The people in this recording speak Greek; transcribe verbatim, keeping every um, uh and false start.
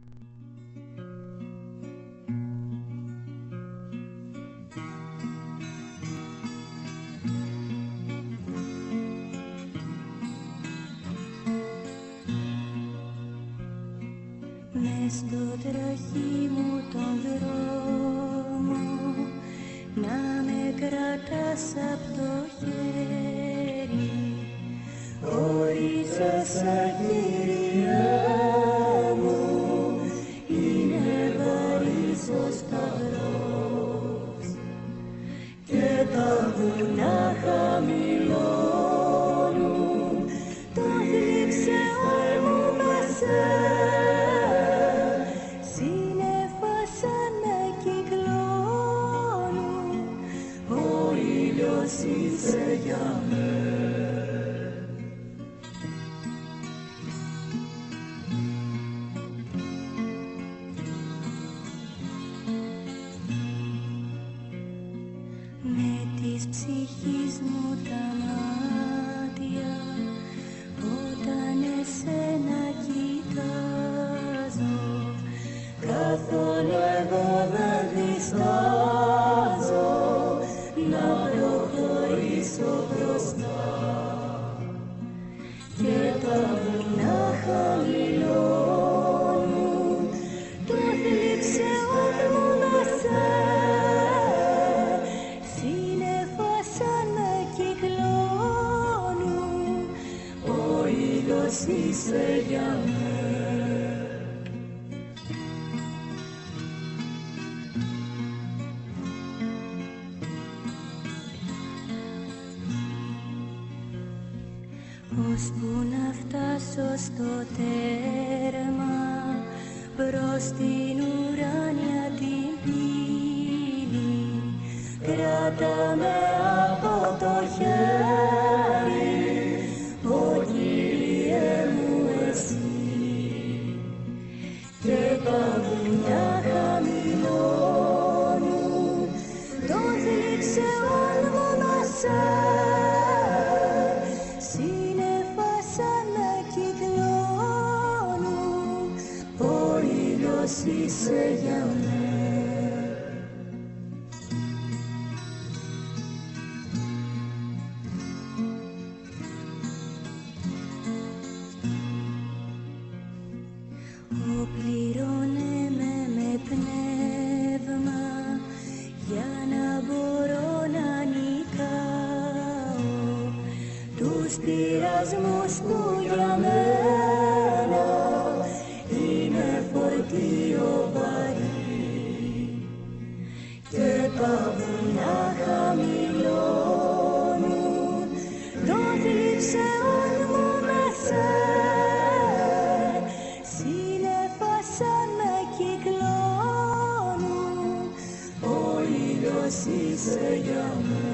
Μες στο τροχί μου τον δρόμο να με κρατάς απ' το χέρι, ορίζεσαι Κύριε μου, είναι βαρύς ο σταυρός και τα βουνά χαμηλώνουν το θλίψεων μου πασέ. Είσαι για μένα. Με της ψυχής μου τα μάτια όταν εσένα κοιτάζω, καθόλου εγώ δεν διστάζω να προχωρήσω μπροστά και τα βουνά χαμηλώνουν το θλίψεων μου δασέ. Σύννεφα σαν με κυκλώνουν, ο ήλιος είσαι για μένα. Ώσπου να φτάσω στο τέρμα, προς την ουράνια την πύλη, κράτα με από το χέρι, ω Κύριε μου εσύ, και τα βουνιά χαμηλώνουν το θλίψεων μου δασέ. Είσαι για μένα. Οπληρώνε με με πνεύμα για να μπορώ να νικάω τους πειρασμούς που για μένα είναι φορτίο βαρύ και τα βουνά χαμηλώνουν το θλίψεων μου μεσέ. Σύννεφα σαν με κυκλώνουν, ο ήλιος είσαι για μένα.